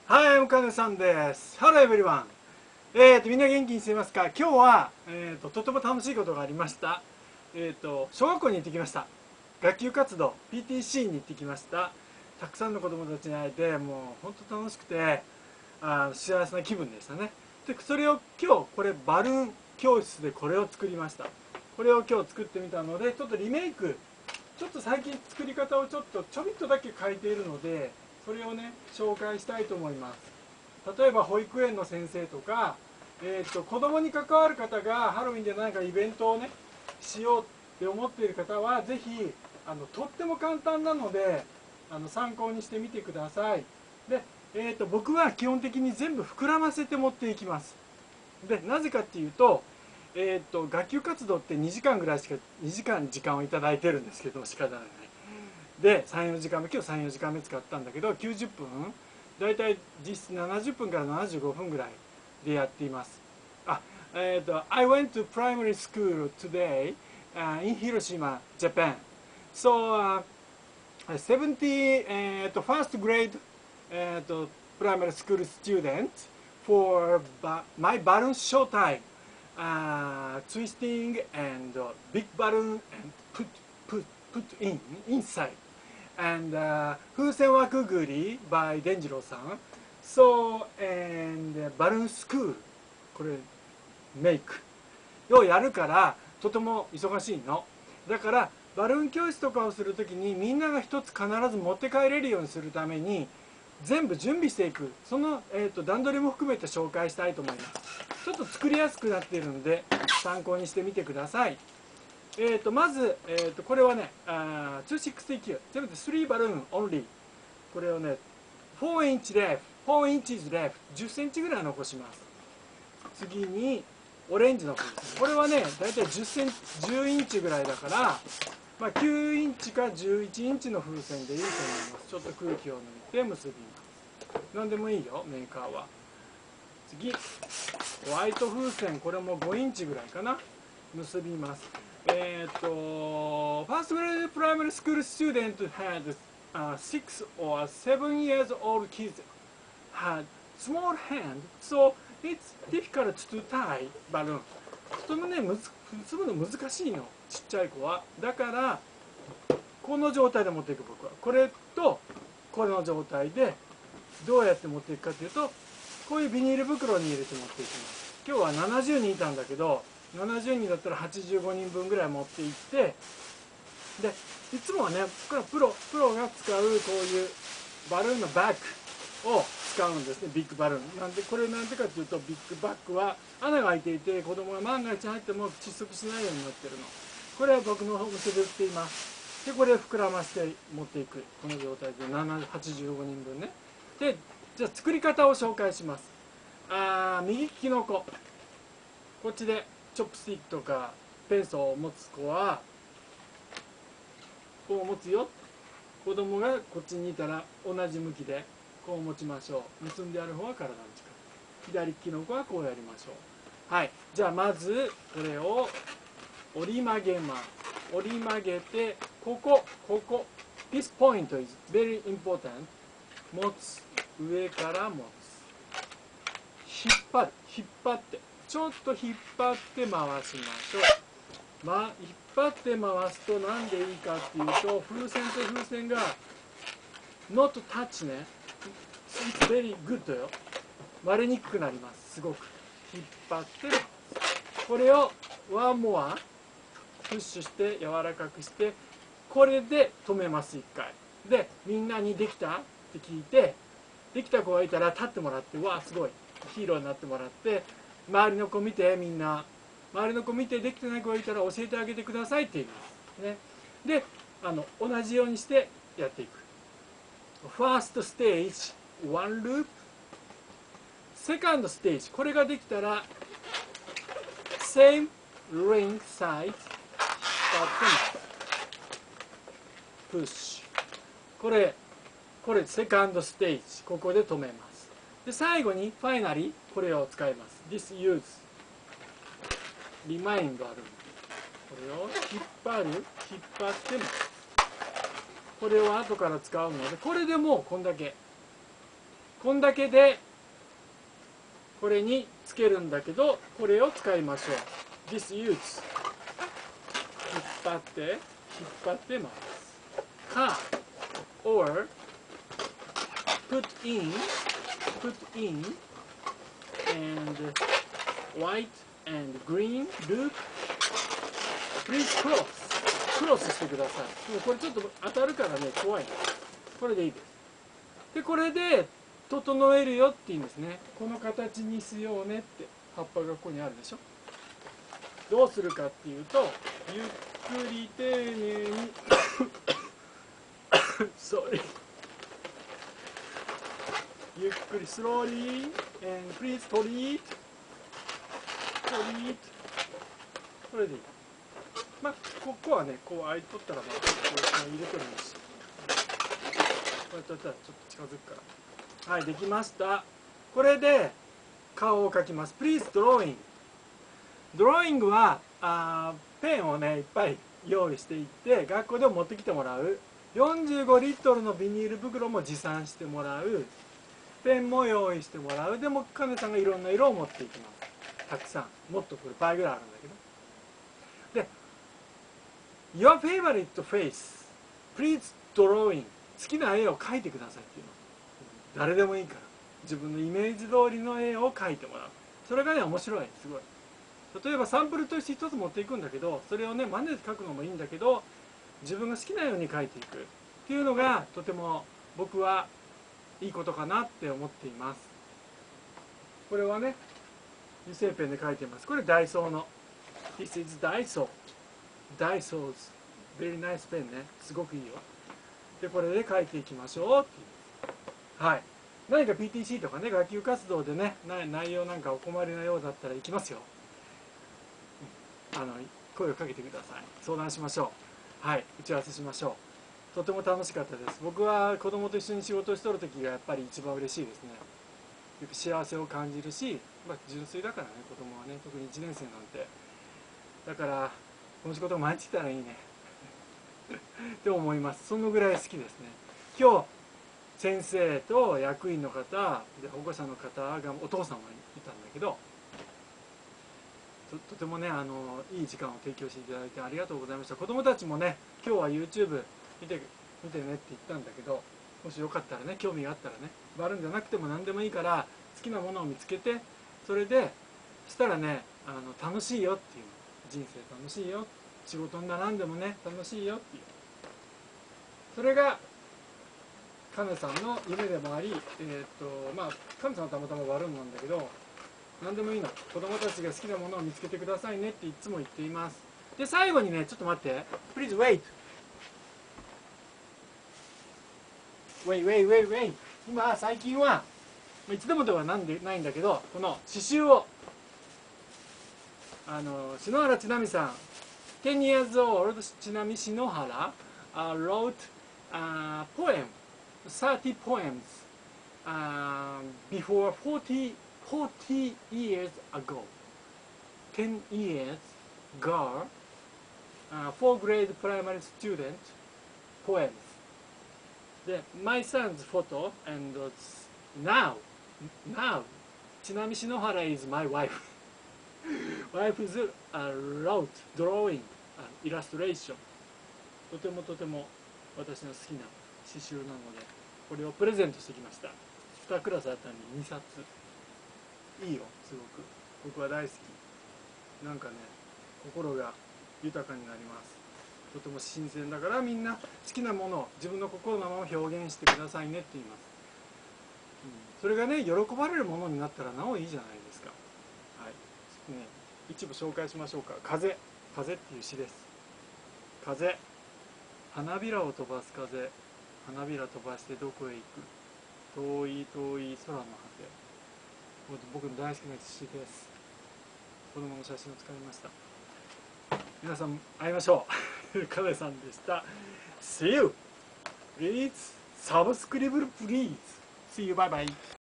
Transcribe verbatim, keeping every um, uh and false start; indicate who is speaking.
Speaker 1: はい、おかねさんです。Hello everyone。えーと、みんな元気にしていますか？今日は、えーと、とても楽しいことがありました。えーと、小学校に行ってきました。学級活動、ピーティーシー に行ってきました。たくさんの子供たちに会えて、もう本当楽しくて、あ幸せな気分でしたね。で、それを今日、これバルーン教室でこれを作りました。これを今日作ってみたので、ちょっとリメイク、ちょっと最近作り方をちょっとちょびっとだけ変えているので、それをね紹介したいと思います。例えば保育園の先生とか、えー、と子供に関わる方がハロウィンで何かイベントをねしようって思っている方はぜひあのとっても簡単なのであの参考にしてみてください。で、えー、と僕は基本的に全部膨らませて持っていきます。でなぜかっていうと、えー、と学級活動ってにじかんぐらいしかにじかん時間をいただいてるんですけど仕方ない。でさんよじかんめ今日さんよじかんめ使ったんだけどきゅうじゅっぷんだいたい実質ななじゅっぷんからななじゅうごふんぐらいでやっています。あ、えっ、ー、と I went to primary school today、uh, in Hiroshima, Japan. So、uh, seventy、uh, first grade、uh, primary school students for my balloon show time、uh, twisting and big balloon and put put put in inside and、uh, 風船枠ぐり by 伝次郎さん so and バルーンスクールこれメイクをやるからとても忙しいのだからバルーン教室とかをするときにみんなが一つ必ず持って帰れるようにするために全部準備していくその、えー、と段取りも含めて紹介したいと思います。ちょっと作りやすくなっているので参考にしてみてください。えー、とまず、えー、とこれはねあにひゃくろくじゅうきゅう全部でさバルーンオンリーこれをねよんインチレフよんインチズレフじゅっセンチぐらい残します。次にオレンジの風船これはねだいたいじゅっセンチじゅうインチぐらいだから、まあ、きゅうインチかじゅういちインチの風船でいいと思います。ちょっと空気を抜いて結びます。何でもいいよメーカーは。次ホワイト風船これもごインチぐらいかな結びます。えっ、ー、と First grade primary school student had、uh, six or seven years old kids had small hand so it's difficult to tie balloon とてもね結ぶの難しいのちっちゃい子は。だからこの状態で持っていく。僕はこれとこれの状態でどうやって持っていくかというとこういうビニール袋に入れて持っていきます。今日はななじゅうにんいたんだけどななじゅうにんだったらはちじゅうごにんぶんぐらい持っていってでいつもはねこれプロプロが使うこういうバルーンのバッグを使うんですね。ビッグバルーンなんでこれなんでかというとビッグバッグは穴が開いていて子供が万が一入っても窒息しないようになってるの。これは僕のお店で売っています。でこれを膨らまして持っていくこの状態ではちじゅうごにんぶんね。でじゃあ作り方を紹介します。あ右利きの子こっちでチョップスティックとかペンソを持つ子はこう持つよ。子供がこっちにいたら同じ向きでこう持ちましょう。結んである方は体の近く左利きの子はこうやりましょう。はいじゃあまずこれを折り曲げます。折り曲げてここここ This point is very important 持つ上から持つ引っ張る引っ張ってちょっと引っ張って回しましょう。まあ、引っ張って回すと何でいいかっていうと風船と風船が not touch ね It's very good よ。割れにくくなります。すごく引っ張ってこれをワンモアプッシュして柔らかくしてこれで止めます。いっかいでみんなにできたって聞いてできた子がいたら立ってもらってわあすごいヒーローになってもらって周りの子見てみんな周りの子見てできてない子がいたら教えてあげてくださいって言いますね。であの同じようにしてやっていく。ファーストステージワンループセカンドステージこれができたら same ring size プッシュこれこれセカンドステージここで止めます。で最後にファイナリーこれを使います。 This use リマインドあるこれを引っ張る引っ張ってますこれを後から使うのでこれでもうこんだけこんだけでこれにつけるんだけど、これを使いましょう。 This use 引っ張って引っ張ってます。か or put in put in and white and green loop please cross クロスしてください。もうこれちょっと当たるからね怖い。これでいいです。でこれで整えるよっていうんですね。この形にしようねって。葉っぱがここにあるでしょ。どうするかっていうと、ゆっくり丁寧にsorry ゆっくり slowly and please 取り取りこれでいい。まあここはねこう開いとったらまあこう入れてもいいし、こうやってやったらちょっと近づくから。はい、できました。これで顔を描きます。Please drawing。ドローイングはあペンをねいっぱい用意していって学校でも持ってきてもらう。よんじゅうごリットルのビニール袋も持参してもらう。ペンも用意してもらう。でもカネさんがいろんな色を持っていきます。たくさん、もっとこれ倍ぐらいあるんだけど。で Your favorite face Please drawing。 好きな絵を描いてくださいっていうの。誰でもいいから自分のイメージ通りの絵を描いてもらう。それがね面白い。すごい。例えばサンプルとして一つ持っていくんだけど、それをね真似で描くのもいいんだけど、自分が好きなように描いていくっていうのがとても僕はいいことかなって思っています。これはね油性ペンで描いています。これダイソーの This is Daiso Daiso's very nice pen ね。すごくいいよ。でこれで描いていきましょうっていう。はい。何か ピーティーシー とかね学級活動でね内容なんかお困りなようだったら行きますよ。あの声をかけてください。相談しましょう。はい、打ち合わせしましょう。とても楽しかったです。僕は子供と一緒に仕事をしとる時がやっぱり一番嬉しいですね。幸せを感じるし、まあ、純粋だからね子供はね、特にいちねん生なんて。だからこの仕事毎日したらいいねって思います。そのぐらい好きですね。今日先生と役員の方で保護者の方がお父さんはいたんだけど、と, とてもねあのいい時間を提供していただいてありがとうございました。子どもたちもね今日は YouTube 見て見てねって言ったんだけど、もしよかったらね興味があったらね、バルーンじゃなくても何でもいいから好きなものを見つけて、それでそしたらねあの楽しいよっていう、人生楽しいよ、仕事に並んでもね楽しいよっていう、それがカネさんの夢でもあり、えー、っとまあカネさんはたまたまバルーンなんだけど、何でもいいの。子供たちが好きなものを見つけてくださいねっていつも言っています。で最後にねちょっと待って、 Please wait wait wait wait wait 今最近はいつでもではなんでないんだけど、この刺繍をあの篠原千奈美さん ten years old 千奈美篠原、uh, wrote a poem thirty poems uh, before forty forty years ago. ten years girl, uh, four grade primary student, poems. The, my son's photo, and uh, now, now, Chinami Shinohara is my wife. wife is uh, wrote, drawing, uh, illustration. とてもとても私の好きな刺繍なので、これをプレゼントしてきました。にクラスあったのににさつ。いいよ、すごく。僕は大好き。なんかね、心が豊かになります。とても新鮮だから、みんな好きなものを自分の心のまま表現してくださいねって言います。うん、それがね、喜ばれるものになったらなおいいじゃないですか。はい。ね、一部紹介しましょうか。風。風っていう詩です。風。花びらを飛ばす風。花びら飛ばしてどこへ行く。遠い遠い空の果て。僕の大好きな詩です。子供の写真を使いました。皆さん会いましょう。カネさんでした。See you! Please subscribe please. See you. Bye bye.